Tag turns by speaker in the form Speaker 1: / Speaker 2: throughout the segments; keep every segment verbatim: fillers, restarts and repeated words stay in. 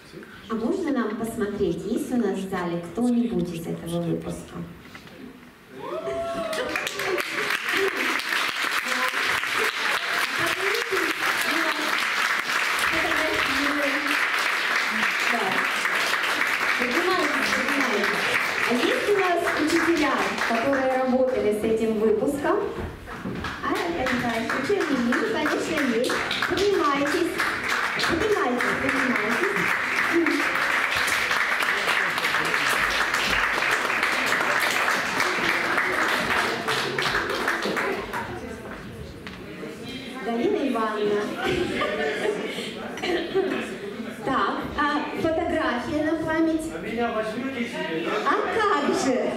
Speaker 1: А можно нам посмотреть, есть у нас в зале кто-нибудь из этого выпуска? А есть у нас учителя, которые работали с этим выпуском? А, конечно, учителя, конечно, есть. Поднимайтесь, поднимайтесь, поднимайтесь. Галина Ивановна. Так, а фотография на память?
Speaker 2: А меня возьмете себе, да?
Speaker 1: А как же?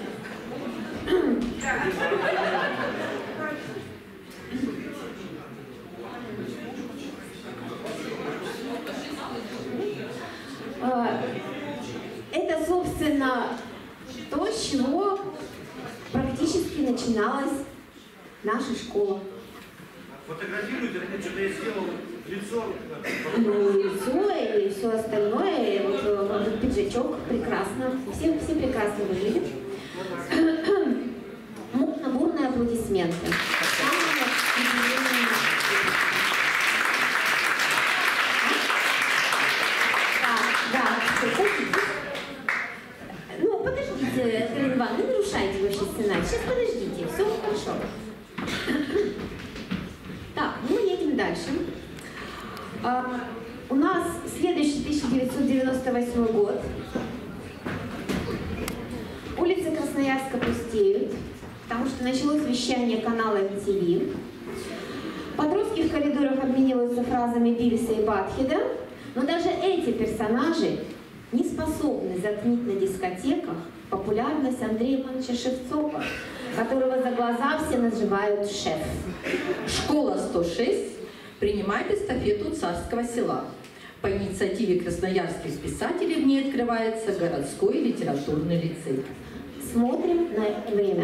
Speaker 1: Это, собственно, то, с чего практически начиналась наша школа.
Speaker 2: Фотографируйте, что-то я сделал лицо.
Speaker 1: Ну, лицо и все остальное, и вот, вот этот пиджачок прекрасно, все, все прекрасно выглядят. Бурные аплодисменты. Ну, подождите, Галина Ивановна, не нарушайте вообще сценарий. Сейчас подождите, все хорошо. Так, мы едем дальше. А, у нас следующий тысяча девятьсот девяносто восьмой год. Улицы Красноярска пустеют, потому что началось вещание канала эм ти ви. Подростки в коридорах обмениваются фразами Бивиса и Батхеда, но даже эти персонажи не способны затмить на дискотеках популярность Андрея Ивановича Шевцова, которого за глаза все называют шеф.
Speaker 3: Школа сто шесть принимает эстафету Царского села. По инициативе красноярских писателей в ней открывается городской литературный лицей.
Speaker 1: Смотрим на время.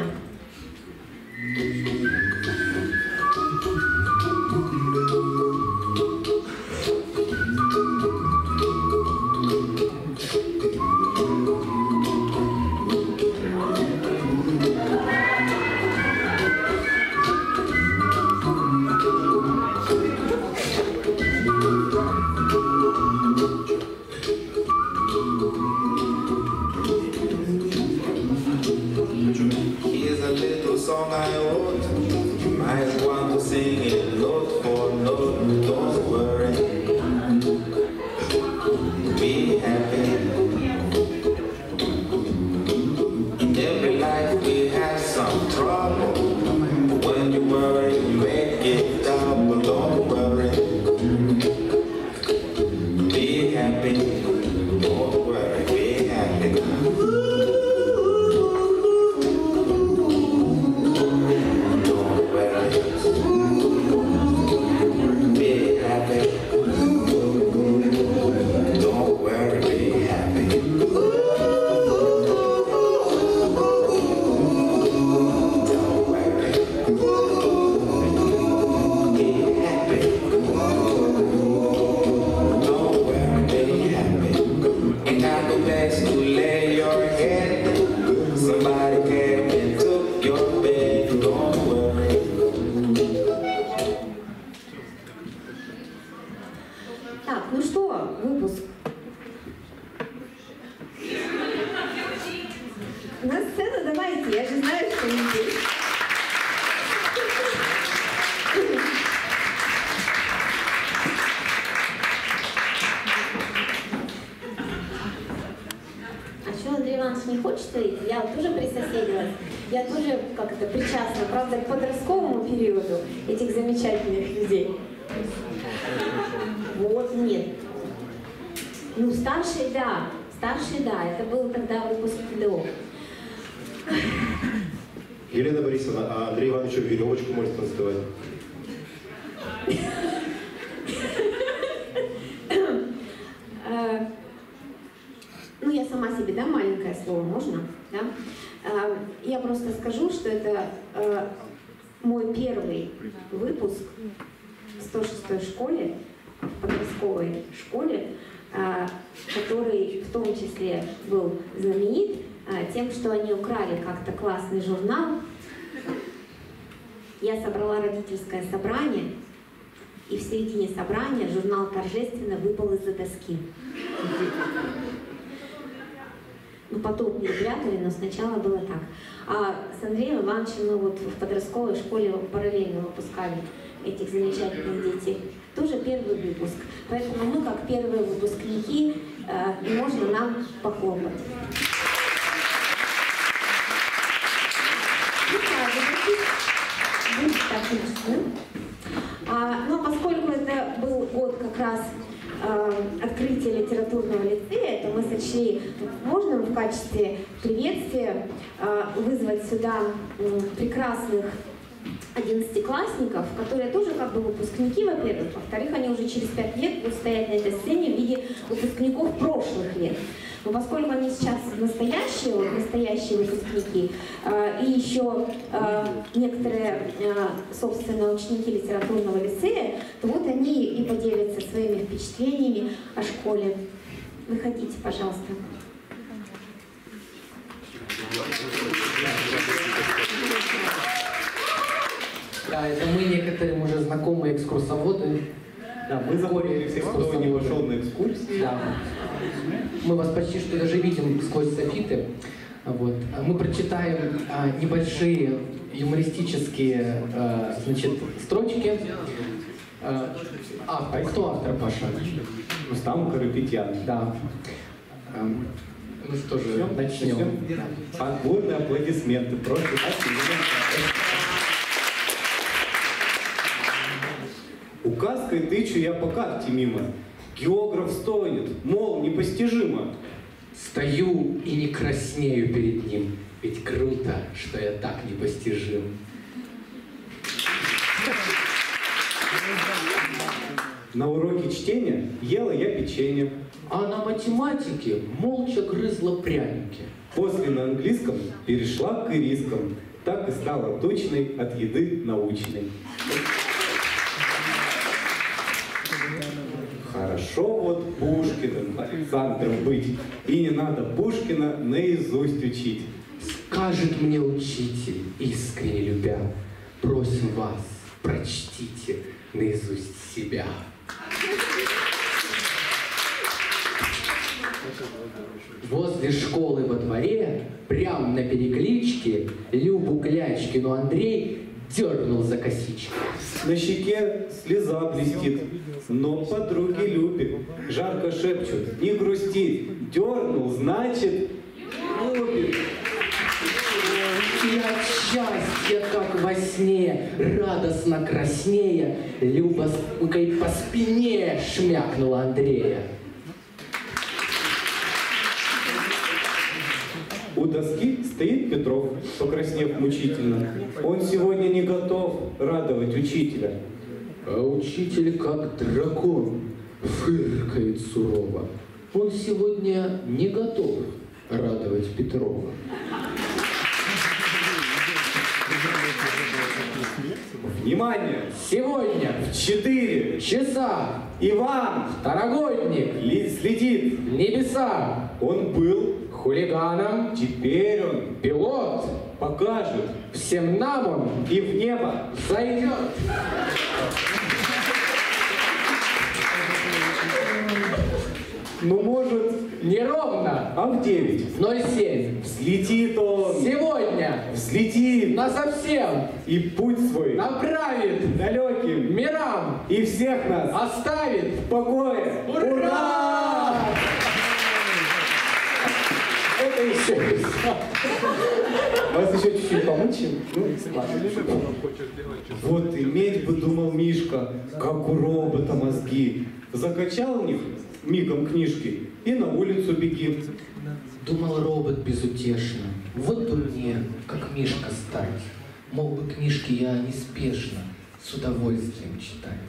Speaker 4: Here's a little song I wrote. You might want to sing it note for note. Don't worry, be happy. In every life we have some trouble. When you worry, you make it double. Don't worry, be happy. Don't worry, be happy.
Speaker 1: Так, ну что, выпуск. На сцену давайте, я же знаю, что не здесь. А что, Андрей Иванович не хочет выйти? Я тоже присоседилась. Я тоже как это причастна, правда, к подростковому периоду этих замечательных людей. Вот, нет. Ну, старший, да. Старший, да. Это был тогда выпуск ТДО.
Speaker 5: Елена Борисовна, а Андрей Иванович веревочку может танцевать?
Speaker 1: Ну, я сама себе, да, маленькое слово, можно? Да? Я просто скажу, что это мой первый выпуск в сто шестой школе, в подростковой школе, который в том числе был знаменит тем, что они украли как-то классный журнал. Я собрала родительское собрание, и в середине собрания журнал торжественно выпал из-за доски. Ну, потом не прятали, но сначала было так. А с Андреем Ивановичем мы вот в подростковой школе параллельно выпускали этих замечательных детей. Тоже первый выпуск. Поэтому мы, как первые выпускники, э, и можно нам похлопать. А, но поскольку это был год как раз э, открытия литературного лицея, то мы сочли можно в качестве приветствия э, вызвать сюда э, прекрасных одиннадцатиклассников, которые тоже как бы выпускники, во-первых, во-вторых, они уже через пять лет будут стоять на этой сцене в виде выпускников прошлых лет. Но поскольку они сейчас настоящие, вот, настоящие выпускники, э, и еще э, некоторые, э, собственно, ученики литературного лицея, то вот они и поделятся своими впечатлениями о школе. Выходите, пожалуйста.
Speaker 6: Да, это мы некоторым уже знакомые экскурсоводы.
Speaker 5: Да, мы запомнили всех, кто не пошел на экскурсии.
Speaker 6: Да. Мы вас почти что даже видим сквозь софиты. Вот. Мы прочитаем а, небольшие юмористические а, значит, строчки. А, автор. Кто автор, Паша?
Speaker 5: Рустам Карапетян.
Speaker 6: Да. А, ну что же, начнем.
Speaker 5: Подборные аплодисменты. Просто указкой тычу я по карте мимо. Географ стонет, мол, непостижимо.
Speaker 6: Стою и не краснею перед ним, ведь круто, что я так непостижим.
Speaker 5: На уроке чтения ела я печенье.
Speaker 6: А на математике молча грызла пряники.
Speaker 5: После на английском перешла к ирискам. Так и стала точной от еды научной. Хорошо вот Пушкиным, Александром быть, и не надо Пушкина наизусть учить.
Speaker 6: Скажет мне учитель, искренне любя, просим вас, прочтите наизусть себя. Возле школы во дворе, прям на перекличке, Любу Клячкину Андрей дернул за косички.
Speaker 5: На щеке слеза блестит, но подруги любит. Жарко шепчут, не грусти, дернул, значит, любит.
Speaker 6: И от счастья, как во сне, радостно краснея, Люба спукой по спине шмякнула Андрея.
Speaker 5: У доски стоит Петров, покраснев мучительно. Он сегодня не готов радовать учителя.
Speaker 6: А учитель, как дракон, фыркает сурово. Он сегодня не готов радовать Петрова.
Speaker 5: Внимание!
Speaker 6: Сегодня
Speaker 5: В четыре
Speaker 6: часа
Speaker 5: Иван
Speaker 6: второгодник
Speaker 5: ли- следит.
Speaker 6: в небеса
Speaker 5: Он был,
Speaker 6: хулиганом,
Speaker 5: теперь он
Speaker 6: пилот,
Speaker 5: покажет
Speaker 6: всем нам он
Speaker 5: и в небо.
Speaker 6: зайдет.
Speaker 5: Ну, может,
Speaker 6: Неровно
Speaker 5: а в девять.
Speaker 6: ноль семь.
Speaker 5: Взлетит он,
Speaker 6: Сегодня
Speaker 5: взлетит
Speaker 6: насовсем
Speaker 5: и путь свой
Speaker 6: направит
Speaker 5: далеким
Speaker 6: мирам,
Speaker 5: и всех нас
Speaker 6: оставит.
Speaker 5: в покое.
Speaker 6: Ура! Это еще не все.
Speaker 5: Вас еще чуть-чуть помучим? Ну, ладно. Вот иметь бы, думал Мишка, как у робота мозги. Закачал в них мигом книжки и на улицу беги.
Speaker 6: Думал робот безутешно. Вот бы мне, как Мишка, стать. Мог бы книжки я неспешно, с удовольствием читать.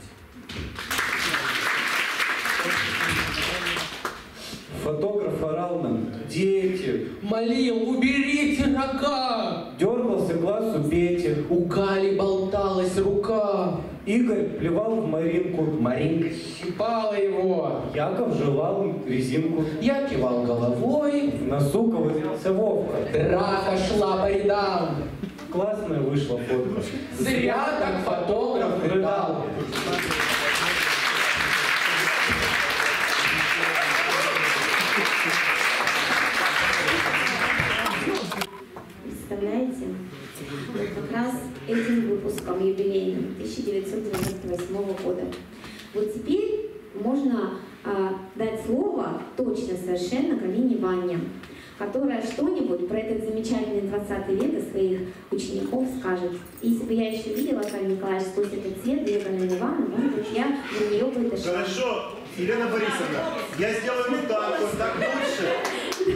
Speaker 5: Фотограф орал нам: дети!
Speaker 6: Молил, уберите рога!
Speaker 5: Дергался глаз у Пети.
Speaker 6: У Гали болталась рука.
Speaker 5: Игорь плевал в Маринку.
Speaker 6: Маринка щипала его.
Speaker 5: Яков жевал резинку.
Speaker 6: Я кивал головой.
Speaker 5: В носу ковырялся Вовка.
Speaker 6: Драка шла по рядам.
Speaker 5: Классная вышла фотка.
Speaker 6: Зря так фотограф рыдал.
Speaker 1: Представляете? Вот как раз этим выпуском юбилейным тысяча девятьсот девяносто восьмого года. Вот теперь можно а, дать слово точно совершенно Галине Ванне, которая что-нибудь про этот замечательный двадцатый век и своих учеников скажет. И если бы я еще видела, Карл Николаевич, сквозь этот цвет две Галины Ивановны, может быть, я для нее бы дошла.
Speaker 2: Хорошо, Елена Борисовна, я сделаю вот так, вот так лучше.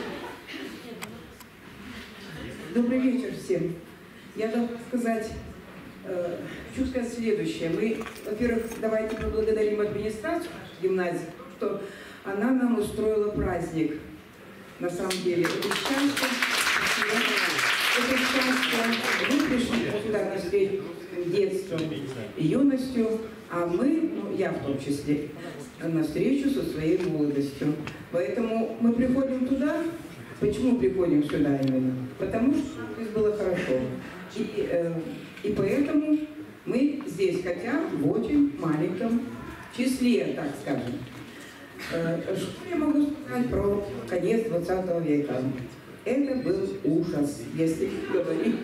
Speaker 7: Добрый вечер всем. Я должна сказать, э, хочу сказать следующее. Мы, во-первых, давайте поблагодарим администрацию гимназии, что она нам устроила праздник. На самом деле, это счастье, это счастье. Вы пришли сюда на встречу с детством и юностью, а мы, ну, я в том числе, на встречу со своей молодостью. Поэтому мы приходим туда. Почему приходим сюда именно? Потому что здесь было хорошо. И, э, и поэтому мы здесь, хотя в очень маленьком числе, так скажем. Э, что я могу сказать про конец двадцатого века? Это был ужас, если говорить,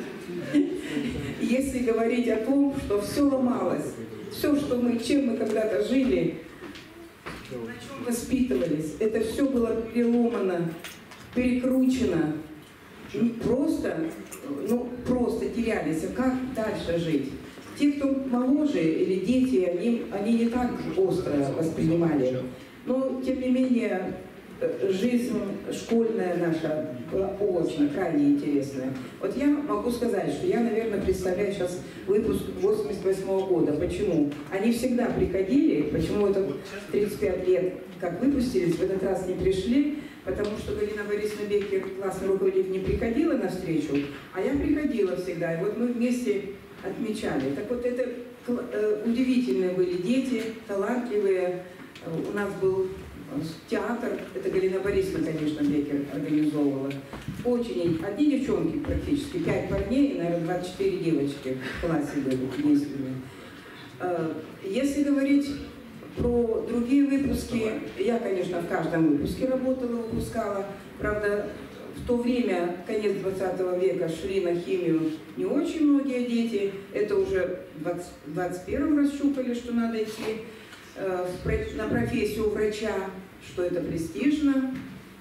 Speaker 7: если говорить о том, что все ломалось. Все, что мы, чем мы когда-то жили, на чем воспитывались, это все было переломано, перекручено, просто, ну, просто терялись, а как дальше жить? Те, кто моложе или дети, они, они не так остро воспринимали. Но, тем не менее, жизнь школьная наша была очень, крайне интересная. Вот я могу сказать, что я, наверное, представляю сейчас выпуск восемьдесят восьмого года. Почему? Они всегда приходили, почему это тридцать пять лет, как выпустились, в этот раз не пришли, потому что Галина Борисовна Беккер, классный руководитель, не приходила на встречу, а я приходила всегда. И вот мы вместе отмечали. Так вот, это э, удивительные были дети, талантливые. У нас был театр, это Галина Борисовна, конечно, Беккер организовывала. Очень, одни девчонки практически, пять парней и, наверное, двадцать четыре девочки в классе были единственные. Если говорить про другие выпуски, я, конечно, в каждом выпуске работала, выпускала. Правда, в то время, конец двадцатого века, шли на химию не очень многие дети. Это уже в двадцать первом расщупали, что надо идти на профессию врача, что это престижно,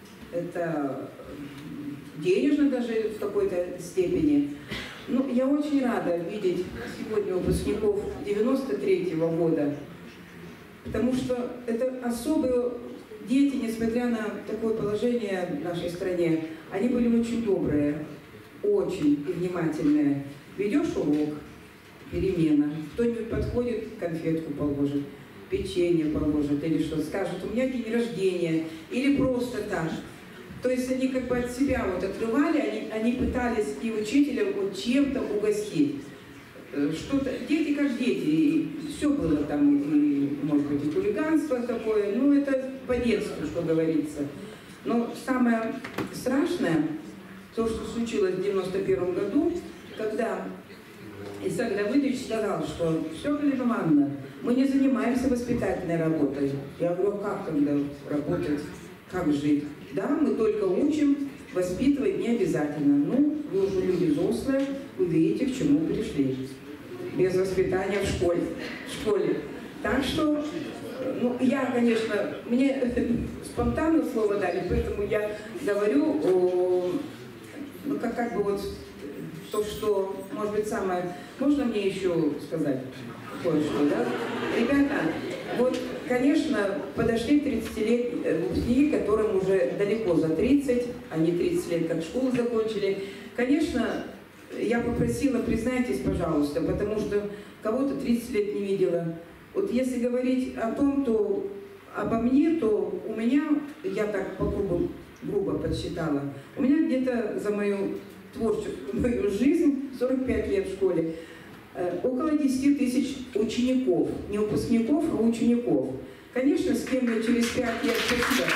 Speaker 7: это денежно даже в какой-то степени. Ну, я очень рада видеть сегодня выпускников девяносто третьего года, потому что это особые дети, несмотря на такое положение в нашей стране, они были очень добрые, очень внимательные. Ведешь урок, перемена, кто-нибудь подходит, конфетку положит, печенье положит или что, скажет, у меня день рождения, или просто так. То есть они как бы от себя вот отрывали, они, они пытались и учителя вот чем-то угостить. Что-то, дети как дети, и все было там, и, может быть, и хулиганство такое, ну это по детству, что говорится. Но самое страшное, то, что случилось в девяносто первом году, когда Исаак Давыдович сказал, что все, Галина Ивановна, мы не занимаемся воспитательной работой. Я говорю, как тогда работать, как жить? Да, мы только учим, воспитывать не обязательно. Ну, вы уже люди взрослые, вы видите, к чему пришли. Без воспитания в школе. В школе. Так что, ну, я, конечно, мне спонтанно слово дали, поэтому я говорю, о, ну, как, как бы вот то, что, может быть, самое... Можно мне еще сказать кое-что, да? Ребята, вот, конечно, подошли тридцатилетние выпускники, которым уже далеко за тридцать, они тридцать лет как школу закончили. Конечно, я попросила, признайтесь, пожалуйста, потому что кого-то тридцать лет не видела. Вот если говорить о том, то обо мне, то у меня, я так по грубо, грубо подсчитала, у меня где-то за мою творческую мою жизнь, сорок пять лет в школе, около десяти тысяч учеников, не выпускников, а учеников. Конечно, с кем я через пять лет, спасибо,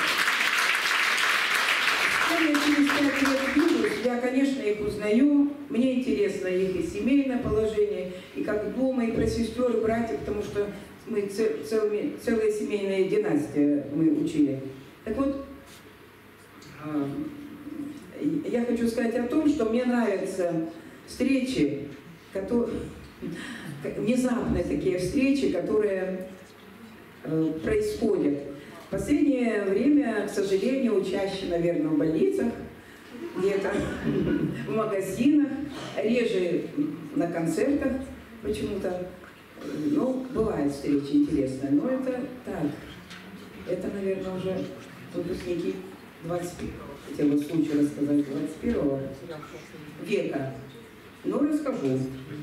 Speaker 7: с кем я через пять лет вижусь, я, конечно, их узнаю, мне интересно их и семейное положение, и как дома, и про сестер, и братьев, потому что мы целыми, целая семейная династия мы учили. Так вот, я хочу сказать о том, что мне нравятся встречи, которые, внезапные такие встречи, которые э, происходят. В последнее время, к сожалению, чаще, наверное, в больницах, где-то в магазинах, реже на концертах почему-то. Ну, бывают встречи интересные, но это так. Это, наверное, уже выпускники двадцать первого, хотела случай рассказать, двадцать первого века. Ну, расскажу.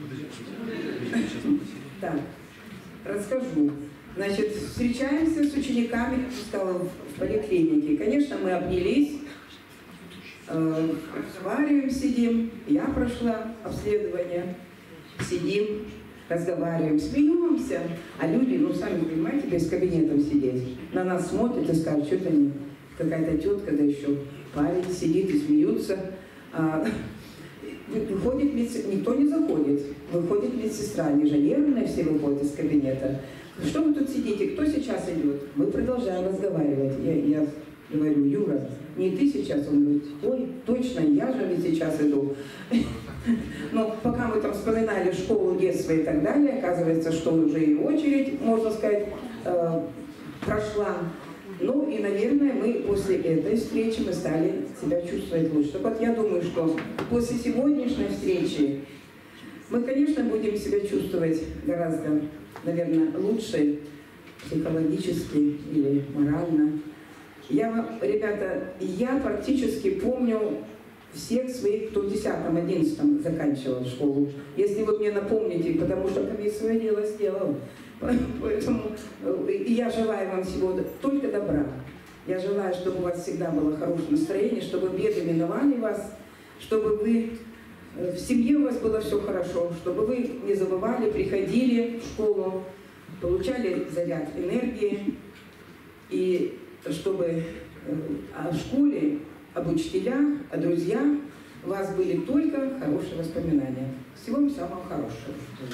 Speaker 7: Так, расскажу. Значит, встречаемся с учениками, как я сказала, в поликлинике. Конечно, мы обнялись, э, разговариваем, сидим. Я прошла обследование, сидим, разговариваем, смеемся. А люди, ну, сами понимаете, без кабинетов сидеть, на нас смотрят и скажут, что-то не... Какая-то тетка, да еще парень сидит и смеются. А, выходит медсестра, никто не заходит. Выходит медсестра, они же нервные все выходят из кабинета. Что вы тут сидите? Кто сейчас идет? Мы продолжаем разговаривать. Я, я говорю, Юра, не ты сейчас? Он говорит, ой, точно, я же ведь сейчас иду. Но пока мы там вспоминали школу, детство и так далее, оказывается, что уже и очередь, можно сказать, прошла. Ну и, наверное, мы после этой встречи мы стали себя чувствовать лучше. Так вот, я думаю, что после сегодняшней встречи мы, конечно, будем себя чувствовать гораздо, наверное, лучше психологически или морально. Я, ребята, я практически помню всех своих, кто в десятом, одиннадцатом заканчивал школу. Если вы мне напомните, потому что ковид свое дело сделал. Поэтому и я желаю вам всего только добра. Я желаю, чтобы у вас всегда было хорошее настроение, чтобы беды миновали вас, чтобы вы в семье у вас было все хорошо, чтобы вы не забывали, приходили в школу, получали заряд энергии, и чтобы о школе, об учителях, о друзьях у вас были только хорошие воспоминания. Всего вам самого хорошего.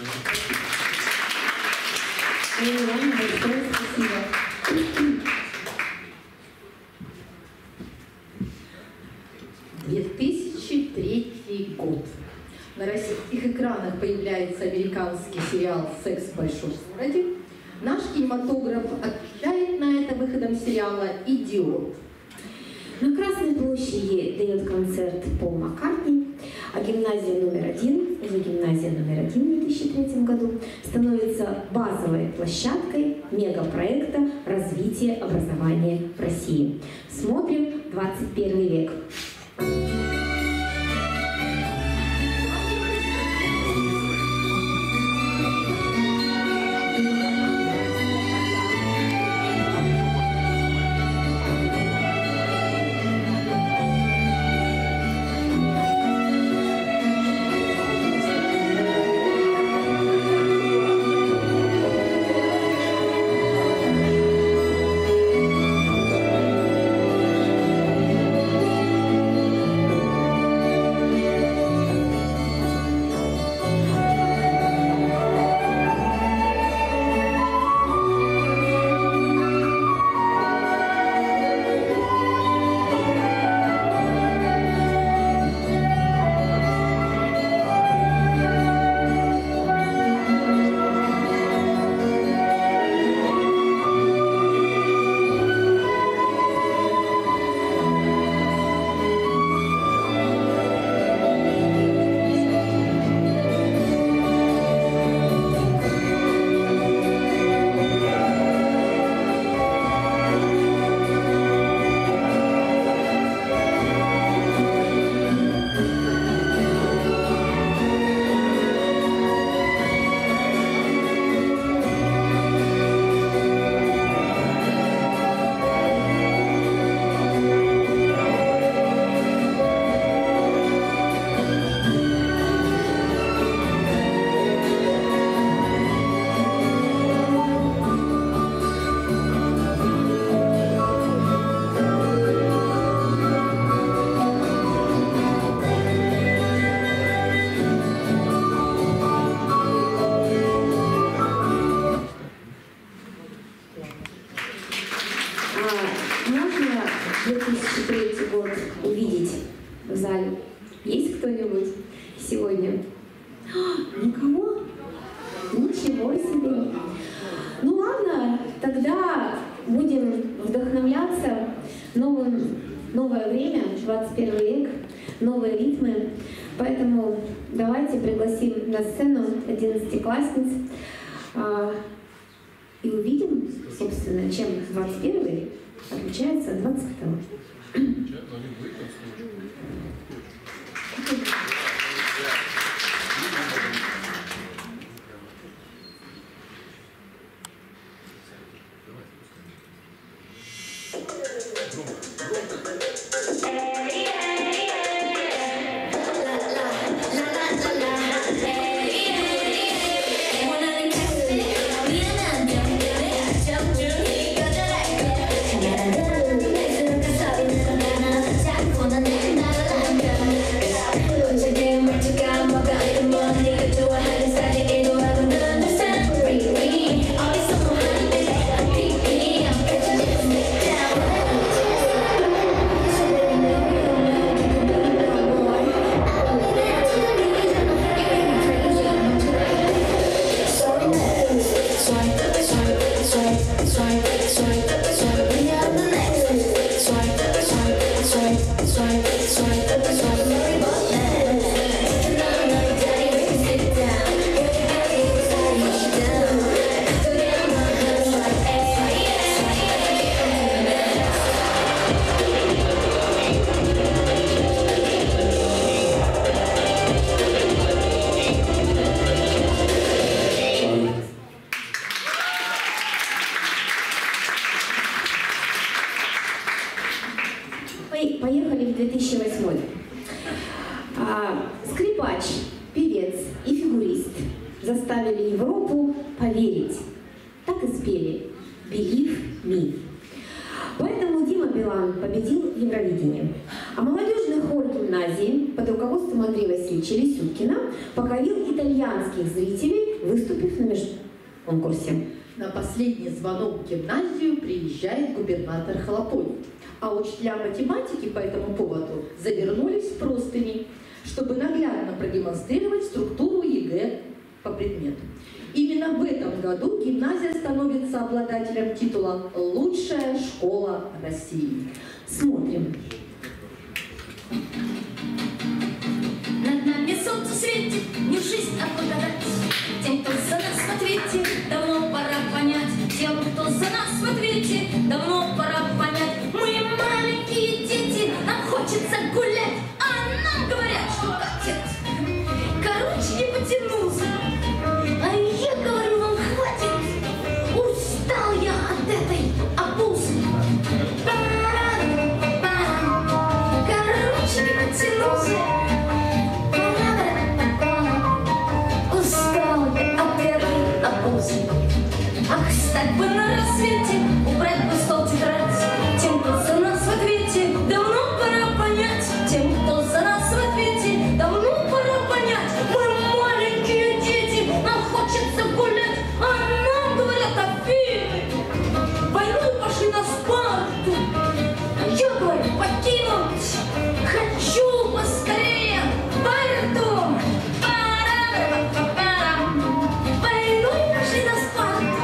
Speaker 3: две тысячи третий год. На российских экранах появляется американский сериал «Секс в большом городе». Наш кинематограф отвечает на это выходом сериала «Идиот».
Speaker 1: На Красной площади дает концерт Пол Маккартни, а гимназия номер один, уже гимназия номер один в две тысячи третьем году, становится базовой площадкой мегапроекта развития образования в России. Смотрим двадцать первый век. А, можно две тысячи третий год увидеть в зале? Есть кто-нибудь сегодня? А, никого? Ничего себе! Ну ладно, тогда будем вдохновляться новым, новое время, двадцать первый век, новые ритмы. Поэтому давайте пригласим на сцену одиннадцатиклассниц а, и увидим, собственно, чем двадцать первый отличается от двадцать второго. Поехали в две тысячи восьмой. А, скрипач, певец и фигурист заставили Европу поверить. Так и спели «Believe me». Поэтому Дима Билан победил Евровидение. А молодежный хор гимназии под руководством Андрея Васильевича Лисюткина покорил итальянских зрителей, выступив на межконкурсе.
Speaker 3: На последний звонок в гимназию приезжает губернатор Холопой. А учителя математики по этому поводу завернулись в простыни, чтобы наглядно продемонстрировать структуру ЕГЭ по предмету. Именно в этом году гимназия становится обладателем титула «Лучшая школа России». Смотрим.
Speaker 8: Над нами солнце светит, не жизнь, а благодать. Тем, кто за нас в ответе, давно пора понять. Тем, кто за нас в ответе, давно пора понять. Мы маленькие дети, нам хочется гулять, а нам говорят, что отец. Короче, не потянулся. А я говорю, вам хватит. Устал я от этой обузы. Короче, не потянулся. Устал я от этой обузы. Ах, стать бы на рассвете, убрать бы стол тетрадь. Тем, кто за нас в ответе, давно пора понять. Тем, кто за нас в ответе, давно пора понять. Мы маленькие дети, нам хочется гулять, а нам говорят Афины. Войной пошли на Спарту, а я говорю покинуть. Хочу поскорее Спарту. Пара-пара-пара. Войной пошли на Спарту.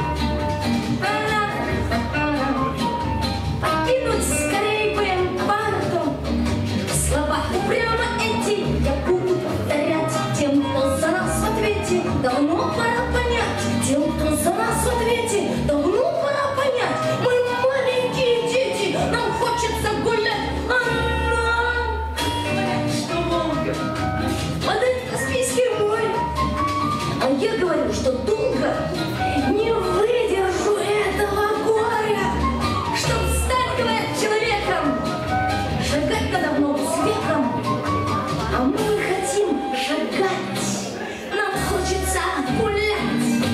Speaker 8: Покинуть скорее бы Спарту. Слова упрямо эти я буду повторять. Тем, кто за нас в ответе, давно пора понять. Тем, кто за нас в ответе, давно пора понять. Мы маленькие дети, нам хочется гулять, а нам что Волга, падает Каспийский море. А я говорю, что долго не выдержу этого горя. Чтоб стать, говорят, человеком, шагать надо в ногу с веком. А мы хотим шагать, нам хочется гулять.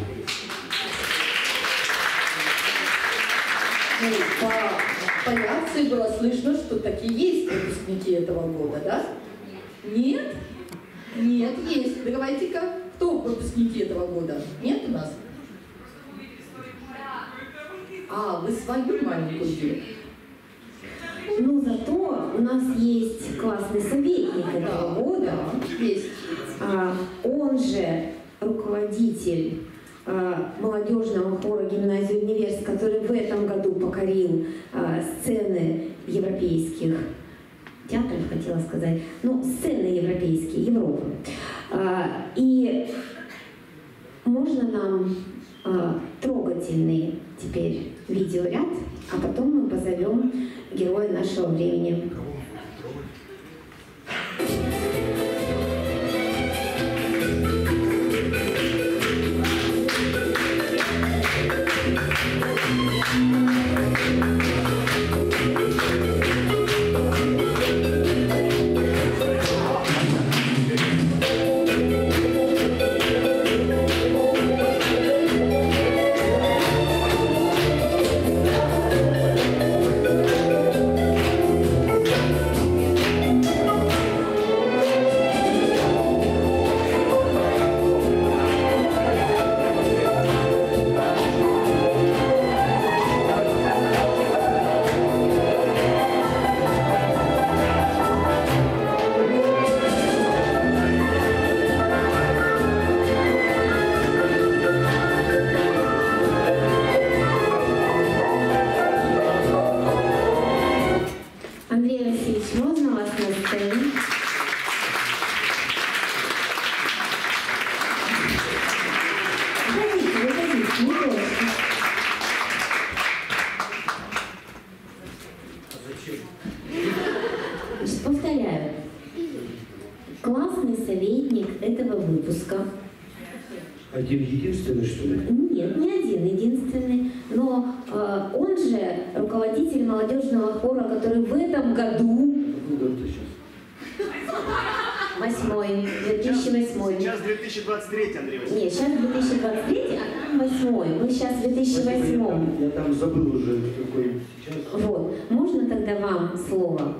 Speaker 3: Ну, по, по реакции было слышно, что такие есть выпускники этого года, да? Нет? Нет, есть. Давайте-ка, кто выпускники этого года? Нет у нас? А, вы свою маленькую делали?
Speaker 1: Ну, зато у нас есть классный советник этого года.
Speaker 3: Есть.
Speaker 1: А, он же руководитель а, молодежного хора гимназии «Универс», который в этом году покорил а, сцены европейских театров, хотела сказать, ну, сцены европейские, Европы. А, и можно нам а, трогательный теперь видеоряд, а потом мы позовем героя нашего времени. Андрей Васильевич, можно вас на сцене? Выходите, выходите, не бойся. Значит, повторяю. Классный советник этого выпуска.
Speaker 9: Один единственный, что ли?
Speaker 1: Нет, не один единственный, но э, он же руководитель молодежного хора, который в этом году, восьмой, две тысячи восьмой.
Speaker 2: Сейчас две тысячи двадцать третий, Андрей Васильевич.
Speaker 1: Нет, сейчас две тысячи двадцать третий, а восьмой. Мы сейчас в две тысячи восьмом.
Speaker 9: Я, я там забыл уже, какой сейчас.
Speaker 1: Вот. Можно тогда вам слово?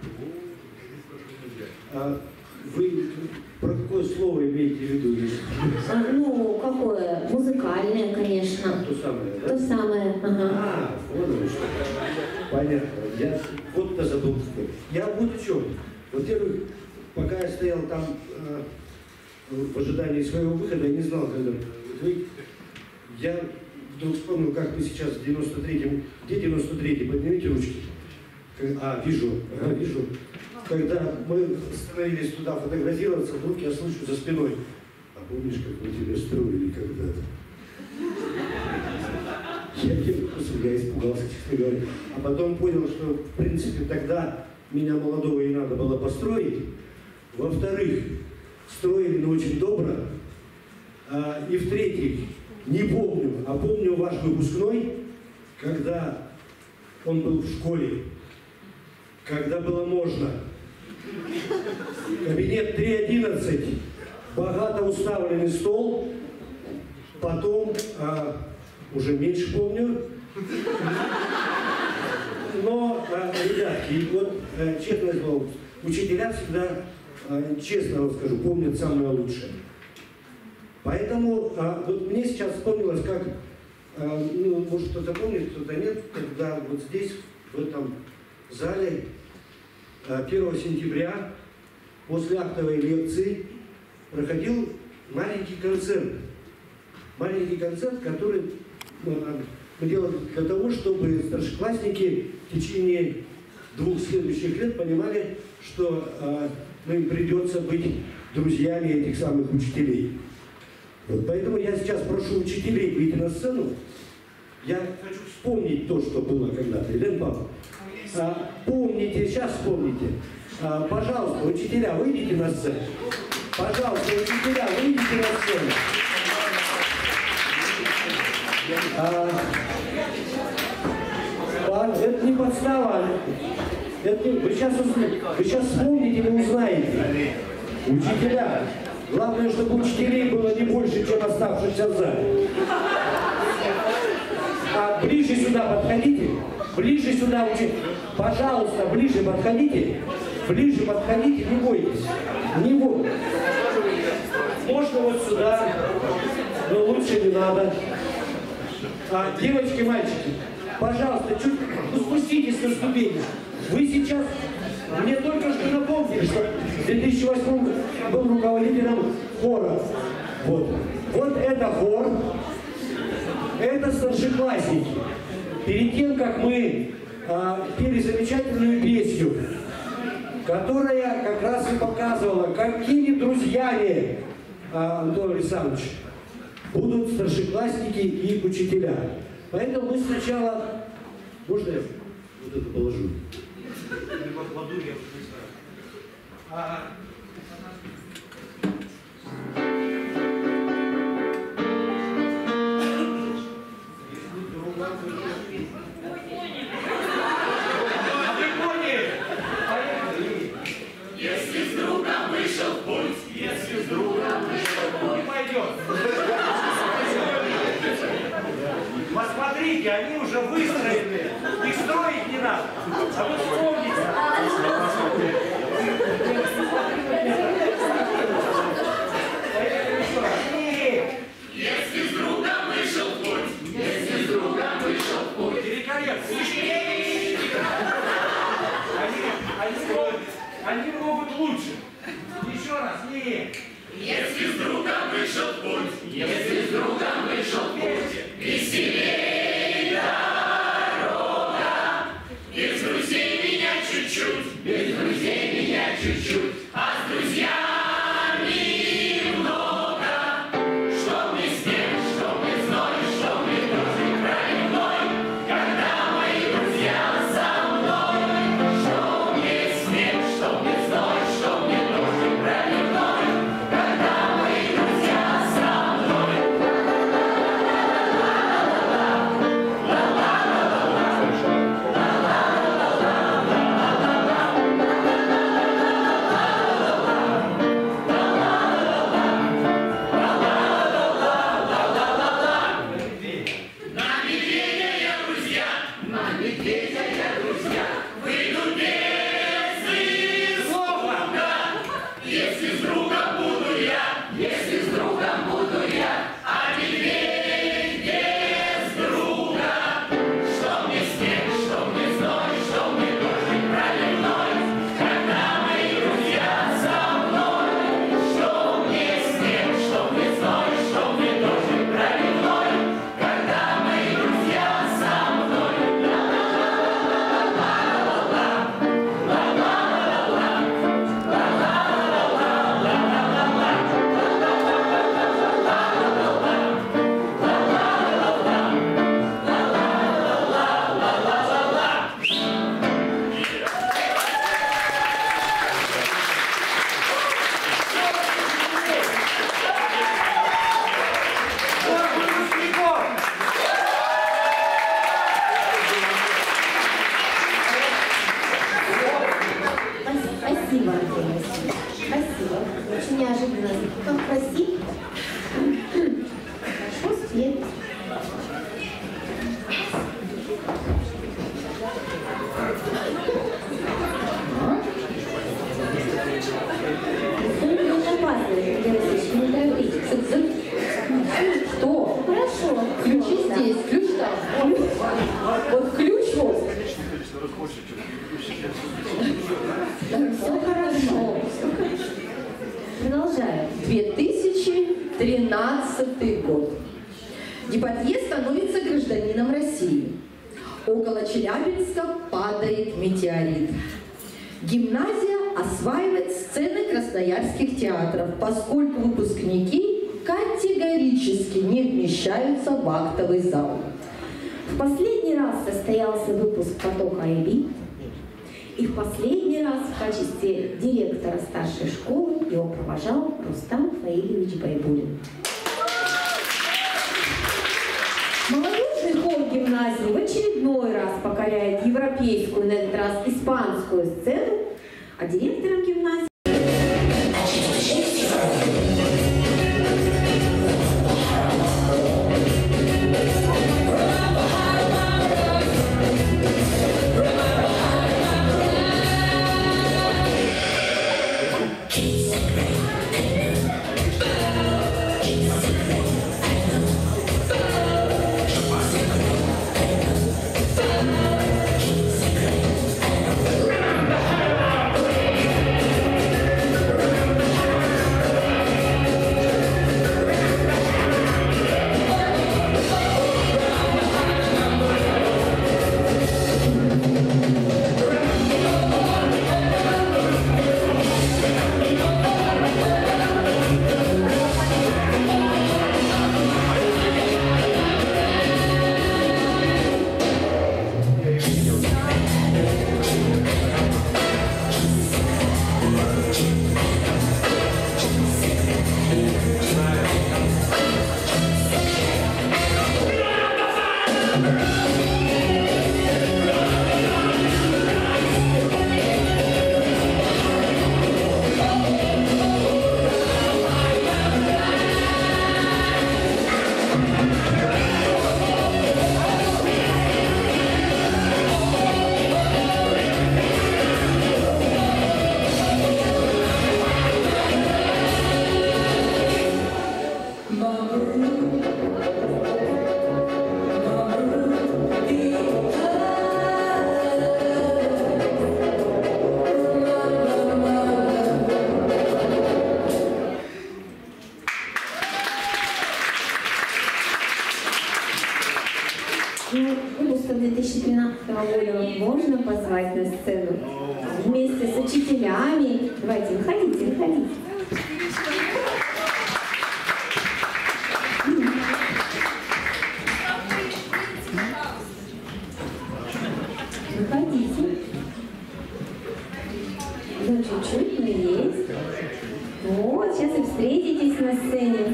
Speaker 9: А вы про какое слово имеете в виду?
Speaker 1: А, ну, какое? Музыкальное, конечно.
Speaker 9: То самое, да?
Speaker 1: То самое, ага.
Speaker 9: А, вот оно что. Понятно. Я вот-то забыл. Я вот в чем. Во-первых, пока я стоял там э, в ожидании своего выхода, я не знал, когда вы. Я вдруг вспомнил, как вы сейчас в девяносто третьем. Где девяносто третий? Поднимите ручки. А, вижу, ага, вижу. Когда мы становились туда фотографироваться, вдруг я слышу за спиной: а помнишь, как мы тебя строили когда-то? Я, я, я испугался, честно говоря. А потом понял, что, в принципе, тогда меня молодого и надо было построить. Во-вторых, строили, но очень добро. А, и в-третьих, не помню, а помню ваш выпускной, когда он был в школе, когда было можно. Кабинет три одиннадцать, богато уставленный стол, потом, а, уже меньше помню, но, а, ребятки, вот, а, честно слово, учителя всегда, а, честно вам скажу, помнят самое лучшее. Поэтому, а, вот мне сейчас вспомнилось, как, а, ну, может кто-то помнит, кто-то нет, когда вот здесь, в этом зале, первого сентября после актовой лекции проходил маленький концерт. Маленький концерт, который мы делали для того, чтобы старшеклассники в течение двух следующих лет понимали, что ну, им придется быть друзьями этих самых учителей. Вот, поэтому я сейчас прошу учителей выйти на сцену. Я хочу вспомнить то, что было когда-то. Елена Павловна, А, помните, сейчас вспомните. А, пожалуйста, учителя, выйдите на сцену. Пожалуйста, учителя, выйдите на сцену. А, а, это не подстава. Это не, вы, сейчас, вы сейчас вспомните, вы узнаете. Учителя. Главное, чтобы учителей было не больше, чем оставшихся в зале. А, ближе сюда подходите. Ближе сюда, учитель. Пожалуйста, ближе подходите. Ближе подходите, не бойтесь. Не бойтесь. Можно вот сюда, но лучше не надо. А, девочки, мальчики, пожалуйста, чуть ну, спуститесь на ступени. Вы сейчас мне только что напомнили, что в две тысячи восьмом был руководителем хора. Вот. Вот это хор, это старшеклассники. Перед тем, как мы а, пели замечательную песню, которая как раз и показывала, какими друзьями, а, Антон Александрович, будут старшеклассники и учителя. Поэтому мы сначала... Можно я вот это положу?
Speaker 10: Если с другом вышел в путь, если с другом вышел в путь, пойдет. Посмотрите, они уже выстроены. Их строить не надо. А вы вспомните. Если с другом вышел в путь, если с другом вышел в путь. Великолепно. Они, они, могут, они могут лучше. Еще раз, не. Если с другом вышел в путь, если с другом вышел в путь, веселей дорога. Без друзей меня чуть-чуть, без друзей меня чуть-чуть, а с друзьями много. Что мне снег, что мне зной, что мне дождь проливной, когда мои друзья со мной. Что мне снег, что мне зной, что мне дождь проливной, когда мои друзья со мной. На медведя я друзья, на медведя я друзья, выйду без излога. Если с другом буду я, если с другом буду я, а медведь без друга. Что мне снег, что мне зной, что мне дождь проливной, когда мои друзья со мной. Что мне снег, что мне зной, что мне дождь проливной, когда мои друзья со мной.
Speaker 1: Спасибо, Антон. Спасибо. Очень неожиданно. Как красиво. Хорошо спеть. Не опаздывай, Герасич, не торопитесь.
Speaker 3: Что?
Speaker 1: Хорошо.
Speaker 3: Ключи здесь, ключ там. Вот ключ вот.
Speaker 1: Все хорошо. Продолжаем.
Speaker 3: две тысячи тринадцатый год. Депардье становится гражданином России. Около Челябинска падает метеорит. Гимназия осваивает сцены красноярских театров, поскольку выпускники категорически не вмещаются в актовый зал.
Speaker 1: В последний раз состоялся выпуск «Потока Элит», и в последний раз в качестве директора старшей школы его провожал Рустам Фаильевич Байбулин. Молодежный хор гимназии в очередной раз покоряет европейскую, на этот раз испанскую сцену, а директором гимназии можно позвать на сцену вместе с учителями. Давайте, выходите, выходите. Выходите. Ну, чуть-чуть, но есть. Вот, сейчас и встретитесь на сцене.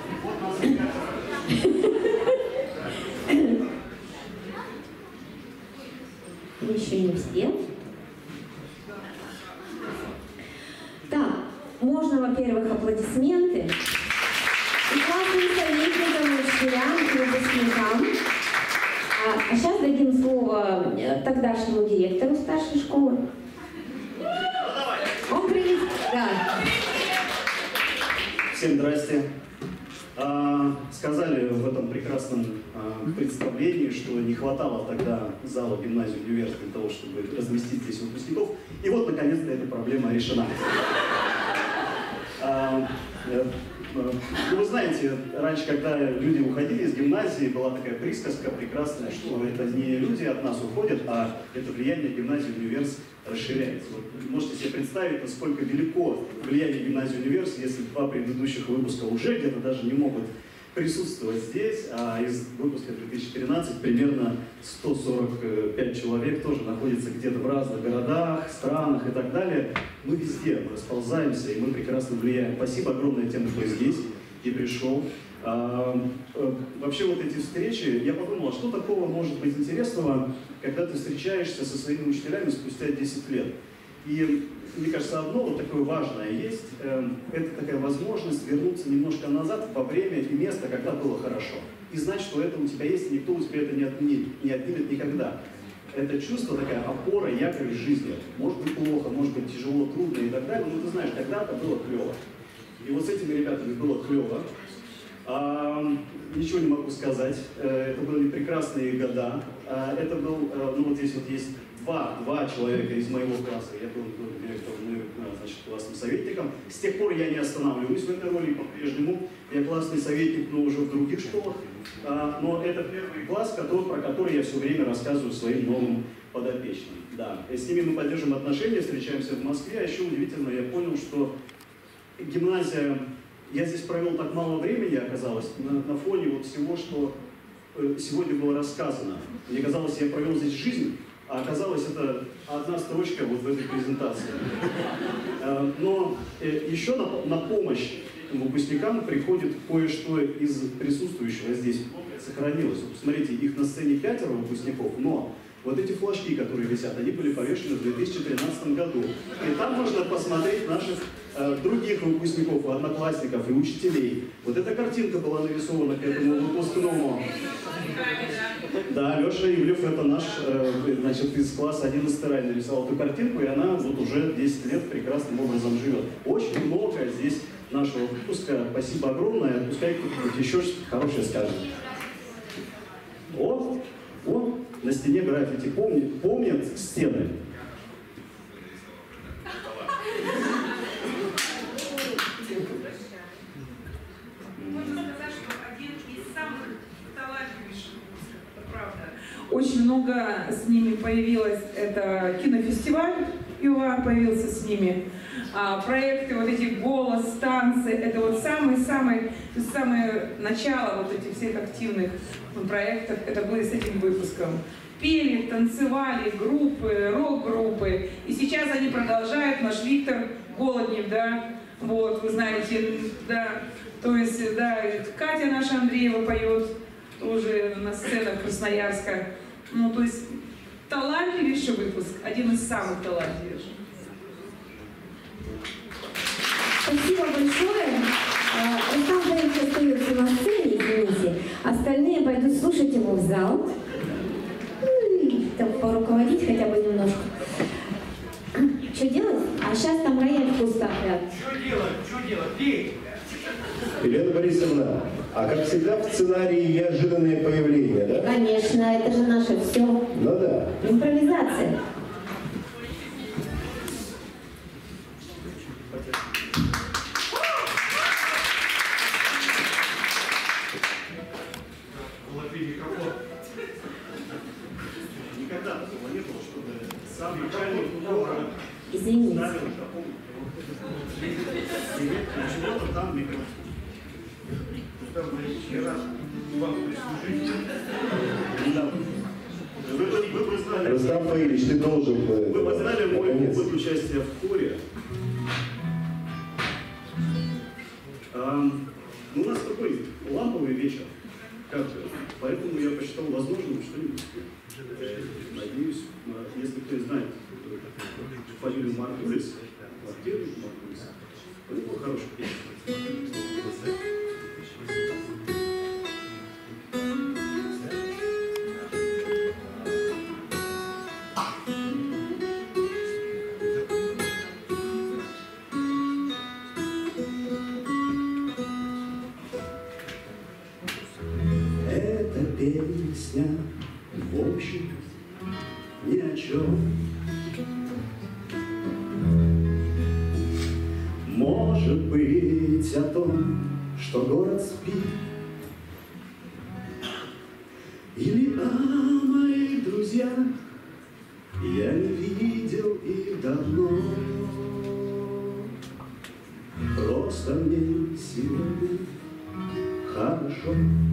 Speaker 1: Еще не все. Так, можно, во-первых, аплодисменты. И классным советникам, учителям, и выпускникам. А, а сейчас дадим слово тогдашнему директору старшей школы. Он принес... Да.
Speaker 11: Всем здрасте. А, сказали в этом прекрасном а, представлении, что не хватало тогда зала гимназии «Универ» для того, чтобы разместить здесь выпускников. И вот, наконец-то, эта проблема решена. А, ну, вы знаете, раньше, когда люди уходили из гимназии, была такая присказка прекрасная, что это не люди от нас уходят, а это влияние гимназии «Универс» расширяется. Вот можете себе представить, насколько велико влияние гимназии «Универс», если два предыдущих выпуска уже где-то даже не могут присутствовать здесь, а из выпуска две тысячи тринадцатого примерно сто сорок пять человек тоже находятся где-то в разных городах, странах и так далее. Мы везде расползаемся, и мы прекрасно влияем. Спасибо огромное тем, кто здесь и пришел. А, вообще вот эти встречи, я подумал, что такого может быть интересного, когда ты встречаешься со своими учителями спустя десять лет. И мне кажется, одно вот такое важное есть, э, это такая возможность вернуться немножко назад во время и место, когда было хорошо. И знать, что это у тебя есть, и никто у тебя это не отнимет, не отнимет никогда. Это чувство, такая опора, якорь в жизни. Может быть плохо, может быть тяжело, трудно и так далее, но ты знаешь, когда-то было клево. И вот с этими ребятами было клево. А, ничего не могу сказать. Это были прекрасные года. А, это был, ну вот здесь вот есть два, два человека из моего класса. Я был директором, значит, классным советником. С тех пор я не останавливаюсь в этой роли по-прежнему. Я классный советник, но уже в других школах. А, но это первый класс, который, про который я все время рассказываю своим новым подопечным. Да. И с ними мы поддерживаем отношения, встречаемся в Москве. А еще удивительно, я понял, что гимназия... Я здесь провел так мало времени, оказалось, на, на фоне вот всего, что э, сегодня было рассказано. Мне казалось, я провел здесь жизнь, а оказалось, это одна строчка вот в этой презентации. Э, но э, еще на, на помощь выпускникам приходит кое-что из присутствующего здесь. Сохранилось. Вот, посмотрите, их на сцене пятеро выпускников, но вот эти флажки, которые висят, они были повешены в две тысячи тринадцатом году. И там можно посмотреть наших э, других выпускников, одноклассников и учителей. Вот эта картинка была нарисована к этому выпускному. Да, Леша Ивлев, это наш, э, значит, из класса одиннадцатый рай нарисовал эту картинку, и она вот уже десять лет прекрасным образом живет. Очень много здесь нашего выпуска. Спасибо огромное. Пускай кто-нибудь еще что-то хорошее скажет. О, о. На стене граффити помнят, помнят стены.
Speaker 12: Можно сказать, что один из самых талантливейших, это правда. Очень много с ними появилось, это кинофестиваль, ЮАР появился с ними. А, проекты, вот эти голос, танцы, это вот самое-самое, самое начало вот этих всех активных проектов, это было с этим выпуском. Пели, танцевали, группы, рок-группы, и сейчас они продолжают, наш Виктор Голоднев, да, вот, вы знаете, да, то есть, да, Катя наша Андреева поет тоже на сценах Красноярска, ну, то есть, талантливейший выпуск, один из самых талантливейших.
Speaker 1: Спасибо большое. Рустам Заевич остается на сцене, извините. Остальные пойдут слушать его в зал. Ну и там поруководить хотя бы немножко. Что делать? А сейчас там рояль в кустах рядом.
Speaker 10: Что делать? Что делать? Пей!
Speaker 2: Елена Борисовна, а как всегда в сценарии неожиданные появления, да?
Speaker 1: Конечно, это же наше все.
Speaker 2: Ну да.
Speaker 1: Импровизация.
Speaker 11: Никогда такого не было, чтобы Сам начальник город
Speaker 1: Извините.
Speaker 11: ставил такому. Почему-то там микрофон. Я рад вам прислужить. Вы, вы, вы знали,
Speaker 2: Рустам Фаилович, ты должен был.
Speaker 11: Вы познали мой
Speaker 2: наконец.
Speaker 11: опыт участия в хоре. А, ну, у нас такой ламповый вечер, как бы, поэтому я посчитал возможным что-нибудь. Э, Надеюсь, если кто знает фамилию Маркулис, квартиру Маркулис, это был хороший песня.
Speaker 13: Эта песня, в общем, ни о чем. Может быть, о том, что город спит, или о моих друзьях. Я не видел их давно. Просто мне сегодня хорошо.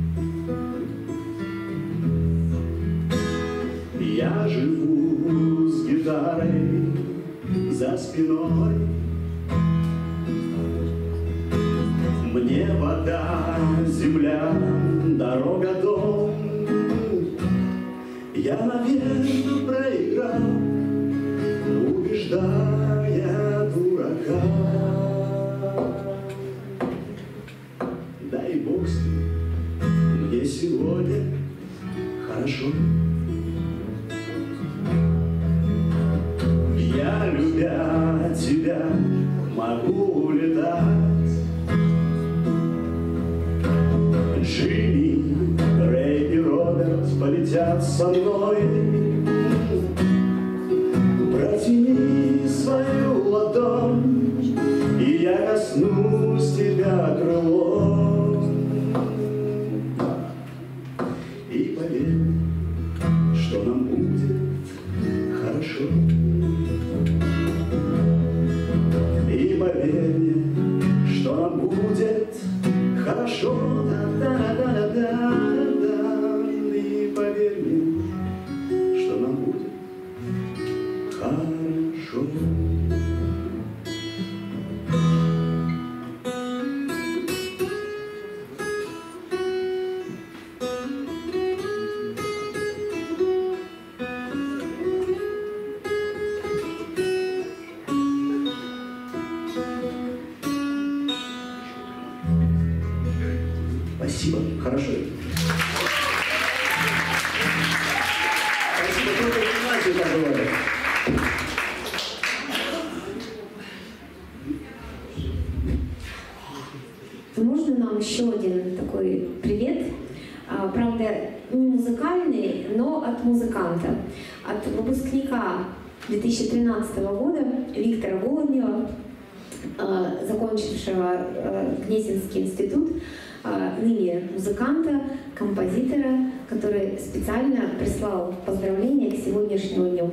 Speaker 13: Я живу с гитарой за спиной. Мне вода, земля, дорога, дом. Я, наверное, проиграл, убеждая дурака. Дай Бог с ним, мне сегодня хорошо. Я, любя тебя, могу улетать. Джимми, Рэй и Роберт полетят со мной. Протяни свою ладонь, и я коснусь тебя крылом. И поверь, что нам будет хорошо. И поверь мне, что нам будет хорошо. Да-да-да-да-да. И поверь мне, что нам будет хорошо. Спасибо, хорошо.
Speaker 2: Спасибо, только гимназию так бывает.
Speaker 1: Можно нам еще один такой привет? А, правда, не музыкальный, но от музыканта. От выпускника две тысячи тринадцатого года Виктора Голубева, а, закончившего а, Гнесинский институт, а, ныне музыканта, композитора, который специально прислал поздравления к сегодняшнему дню.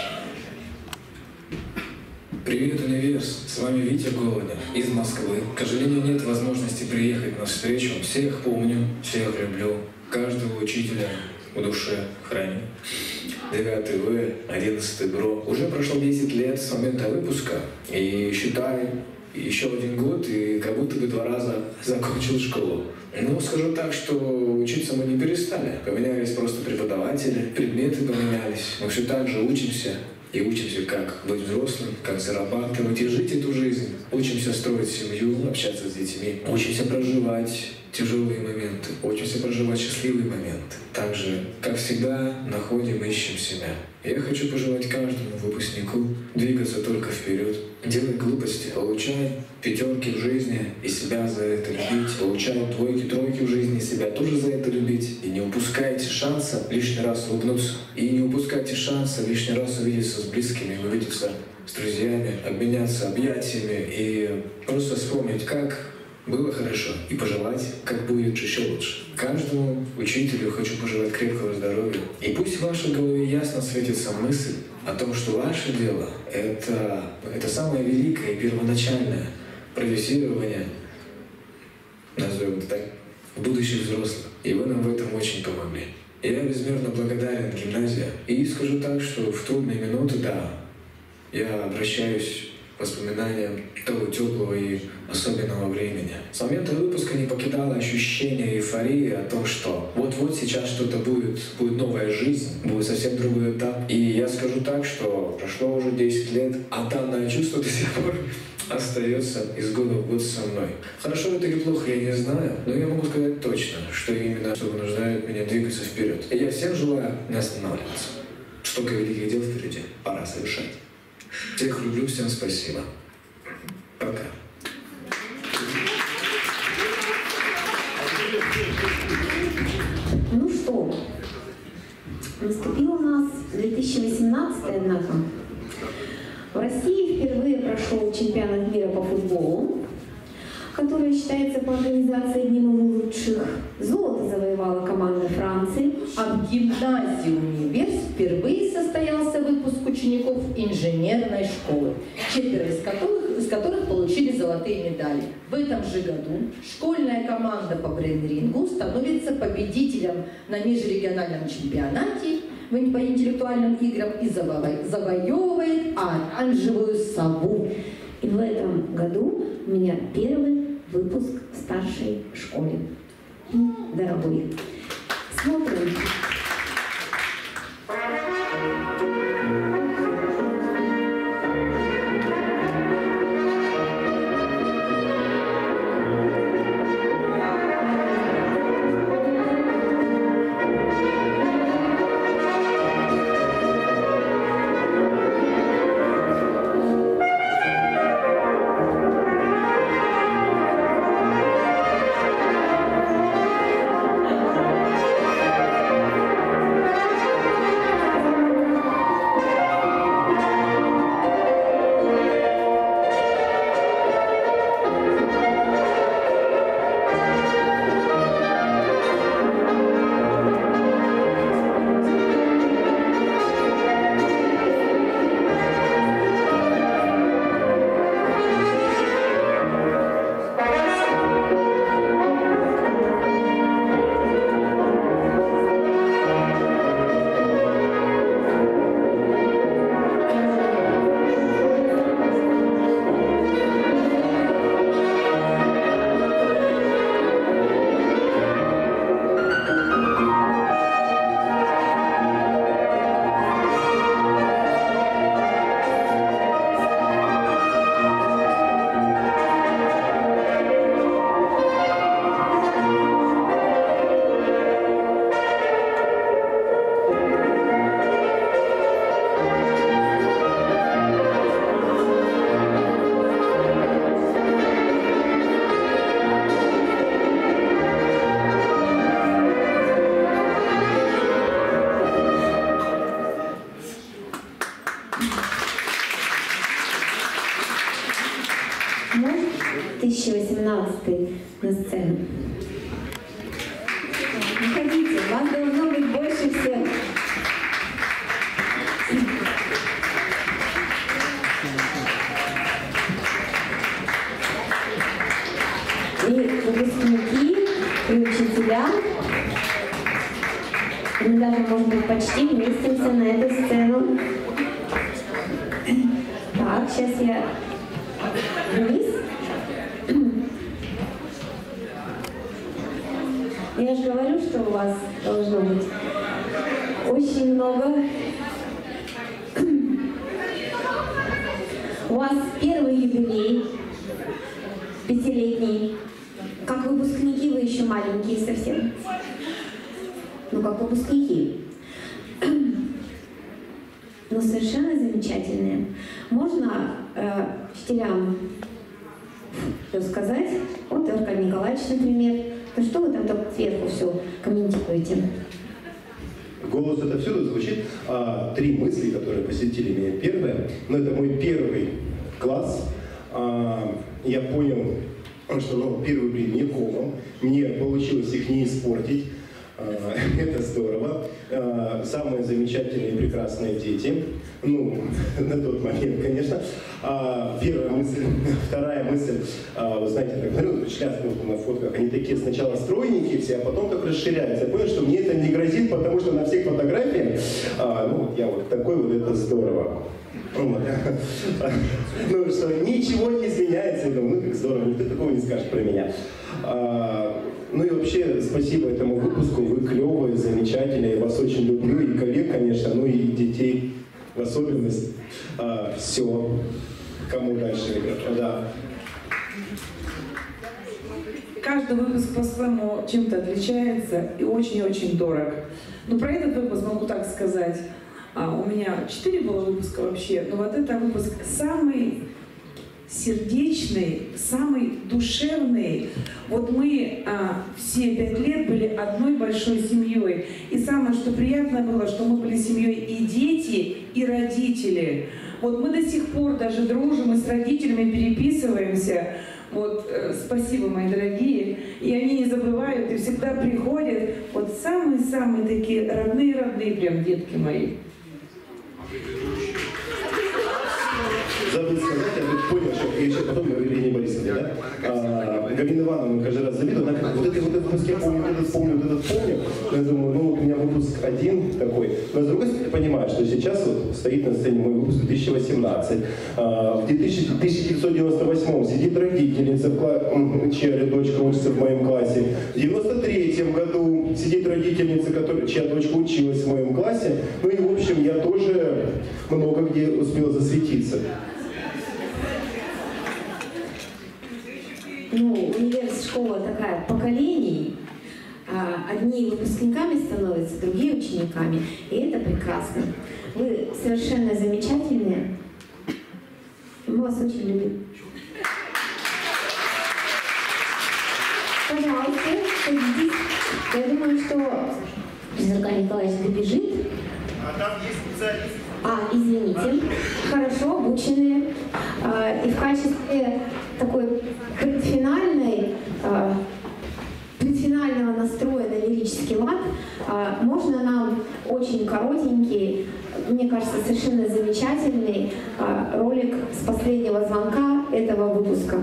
Speaker 14: Привет, Универс! С вами Витя Голубев из Москвы. К сожалению, нет возможности приехать на встречу. Всех помню, всех люблю. Каждого учителя в душе храню. девятый В, одиннадцатый БРО. Уже прошло десять лет с момента выпуска. И считай, еще один год, и как будто бы два раза закончил школу. Но скажу так, что учиться мы не перестали. Поменялись просто преподаватели, предметы поменялись. Мы все так же учимся. И учимся, как быть взрослым, как зарабатывать и жить эту жизнь. Учимся строить семью, общаться с детьми. Учимся проживать тяжелые моменты. Учимся проживать счастливые моменты. Также, как всегда, находим и ищем себя. Я хочу пожелать каждому выпускнику двигаться только вперед, делать глупости, получать пятерки в жизни и себя за это любить, получать двойки, тройки в жизни и себя тоже за это любить. И не упускайте шанса лишний раз улыбнуться. И не упускайте шанса лишний раз увидеться с близкими, увидеться с друзьями, обменяться объятиями и просто вспомнить, как было хорошо и пожелать, как будет еще лучше. Каждому учителю хочу пожелать крепкого здоровья. И пусть в вашей голове ясно светится мысль о том, что ваше дело — это, это самое великое и первоначальное продюсирование, назовем это так, будущих взрослых. И вы нам в этом очень помогли. Я безмерно благодарен гимназии. И скажу так, что в трудные минуты, да, я обращаюсь к воспоминаниям того теплого и особенного времени. С момента выпуска не покидало ощущение эйфории о том, что вот-вот сейчас что-то будет, будет новая жизнь, будет совсем другой этап. И я скажу так, что прошло уже десять лет, а данное чувство до сих пор остается из года в год со мной. Хорошо это или плохо, я не знаю, но я могу сказать точно, что именно что вынуждает меня двигаться вперед. И я всем желаю не останавливаться. Столько великих дел впереди, пора совершать. Всех люблю, всем спасибо. Пока.
Speaker 1: Ну что, наступил у нас две тысячи восемнадцатый, однако. В России впервые прошел чемпионат мира по футболу, который считается по организации одним из лучших. Золото завоевала команда Франции.
Speaker 3: А в гимназии «Универс» впервые состоялся выпуск учеников инженерной школы, четверо из которых, из которых получили золотые медали. В этом же году школьная команда по брейн-рингу становится победителем на межрегиональном чемпионате по интеллектуальным играм и завоевывает оранжевую сову.
Speaker 1: И в этом году у меня первый выпуск в старшей школе. Дорогой. Смотрим. две тысячи восемнадцатый на сцену. Выходите, вас должно быть больше всех. И выпускники, и учителя, мы даже, может быть, почти вместимся на эту сцену. Так, сейчас я вниз. Я же говорю, что у вас должно быть очень много. У вас первый юбилей, пятилетний. Как выпускники вы еще маленькие совсем. Ну, как выпускники. Но совершенно замечательные. Можно э, учителям рассказать? Вот Аркадий Николаевич, например. Ну что вы там так сверху все комментируете?
Speaker 2: Голос это всюду звучит. А, три мысли, которые посетили меня. Первое, ну это мой первый класс. А, я понял что ну, первый блин не комом, мне получилось их не испортить. Это здорово. Самые замечательные и прекрасные дети. Ну, на тот момент, конечно. Первая мысль. Вторая мысль. Вы знаете, я так говорю, шляпки на фотках, они такие сначала стройненькие все, а потом так расширяются. Я понял, что мне это не грозит, потому что на всех фотографиях, ну, я вот такой вот, это здорово. Ну, что ничего не изменяется. Я думаю, ну, как здорово, никто такого не скажет про меня. Ну и вообще, спасибо этому выпуску, вы клевые, замечательные, я вас очень люблю, и коллег, конечно, ну и детей в особенность. А, все, кому дальше микрофон, да.
Speaker 12: Каждый выпуск по-своему чем-то отличается и очень-очень дорог. Но про этот выпуск могу так сказать. А, у меня четыре было выпуска вообще, но вот это выпуск самый сердечный, самый душевный. Вот мы а, все пять лет были одной большой семьей. И самое, что приятно было, что мы были семьей и дети, и родители. Вот мы до сих пор даже дружим и с родителями переписываемся. Вот, э, спасибо, мои дорогие. И они не забывают, и всегда приходят. Вот самые-самые такие родные-родные прям детки мои.
Speaker 2: Забыл сказать, я тут понял, что я еще потом говорю Ирине Борисовне, да? А, Галина Ивановна каждый раз завидую, она как вот этот, вот этот выпуск я помню, вот этот помню, вот этот помню. Я думаю, ну вот у меня выпуск один такой. Но с другой стороны, я понимаю, что сейчас вот стоит на сцене мой выпуск две тысячи восемнадцать. А, в тысяча девятьсот девяносто восьмом сидит родительница, чья дочка учится в моем классе. В девяносто третьем году сидит родительница, которая, чья дочка училась в моем классе. Ну и в общем, я тоже много где успел засветиться.
Speaker 1: Ну, универс школа такая поколений. Одни выпускниками становятся, другие учениками. И это прекрасно. Вы совершенно замечательные. Мы вас очень любим. Пожалуйста, садитесь. Я думаю, что Аркадий Николаевич добежит.
Speaker 10: А там есть специалист.
Speaker 1: А, извините. Хорошо обученные. И в качестве такой предфинальной, предфинального настроя на лирический лад можно нам очень коротенький, мне кажется, совершенно замечательный ролик с последнего звонка этого выпуска.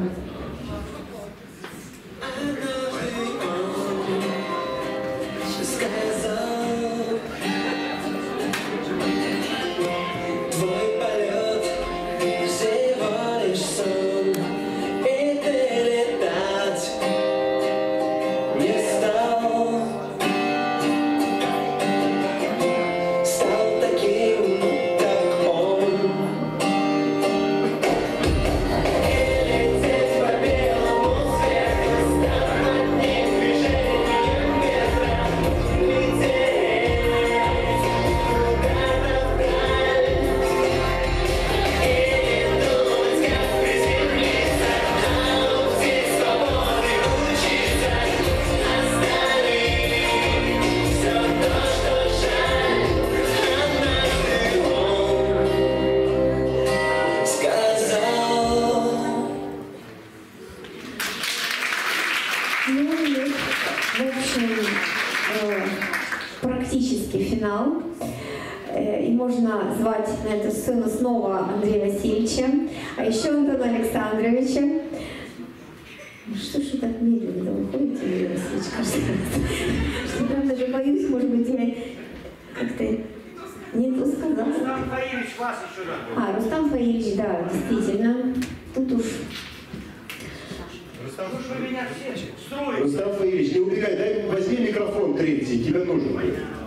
Speaker 1: Звать на эту сцену снова Андрея Васильевича, а еще Антона Александровича. Что ж вы так медленно выходите, Андрей Васильевич, кажется? Что прям даже боюсь, может быть, я как-то не то сказала.
Speaker 10: Рустам Фаильевич вас еще надо.
Speaker 1: А, Рустам Фаильевич, да, действительно. Тут уж...
Speaker 10: Рустам, вы меня все строите.
Speaker 2: Рустам Фаильевич, не убегай, дай возьми микрофон третий, тебе нужен.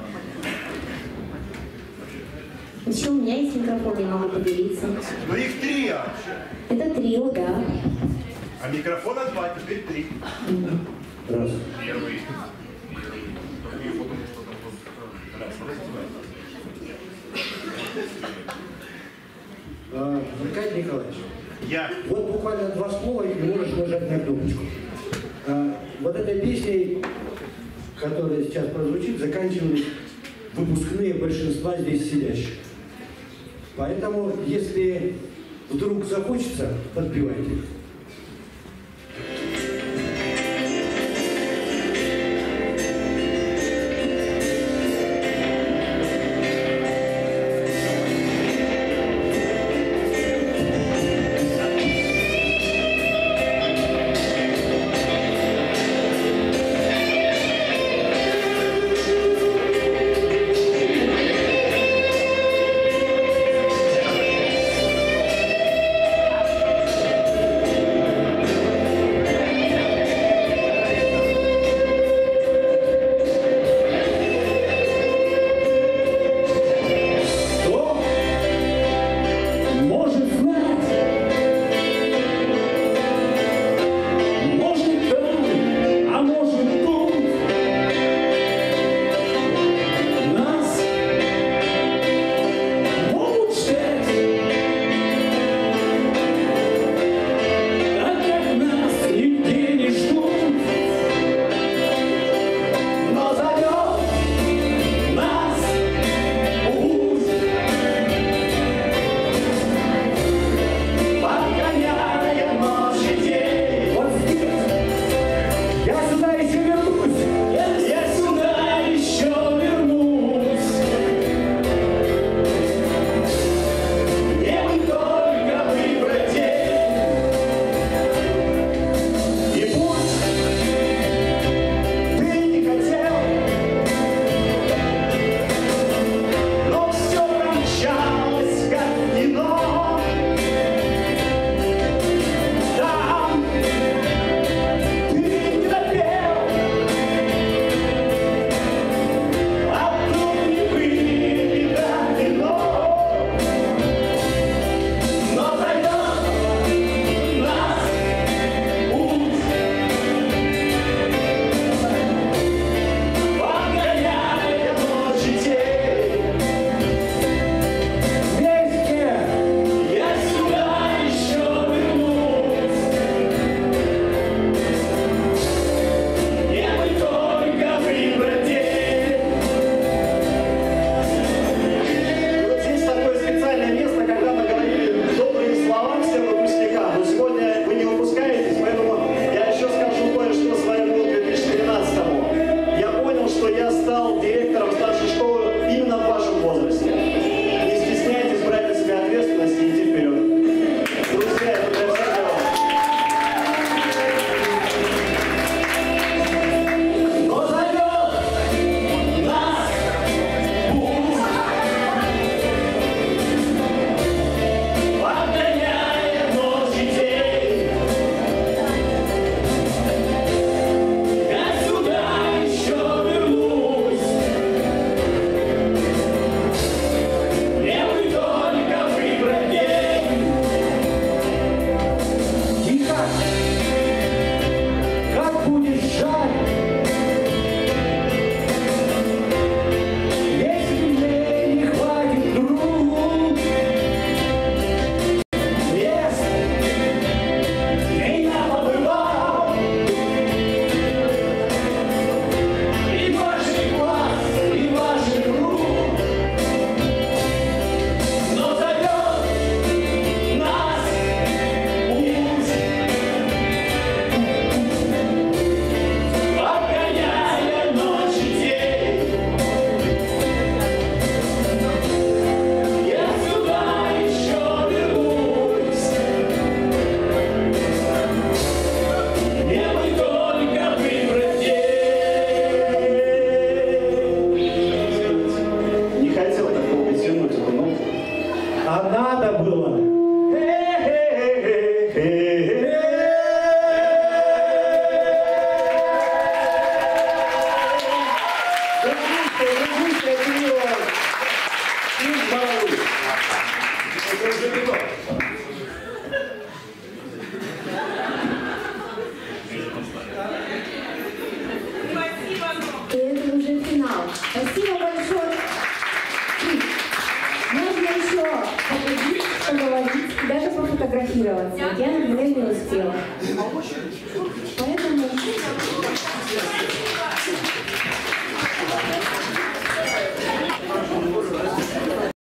Speaker 1: Еще у меня есть микрофон, я могу поделиться.
Speaker 10: Ну их три вообще.
Speaker 1: Это трио, да.
Speaker 10: А микрофона два, теперь три.
Speaker 2: Раз.
Speaker 10: Первый.
Speaker 9: А, Аркадий Николаевич,
Speaker 10: я.
Speaker 9: Вот буквально два слова, и можешь нажать на кнопочку. А, вот этой песней, которая сейчас прозвучит, заканчивались выпускные большинства здесь сидящих. Поэтому, если вдруг захочется, подпевайте. надо было.
Speaker 1: И это уже финал. Спасибо большое. Можно еще походить, поговорить, даже пофотографироваться. Я, например, не успела. Поэтому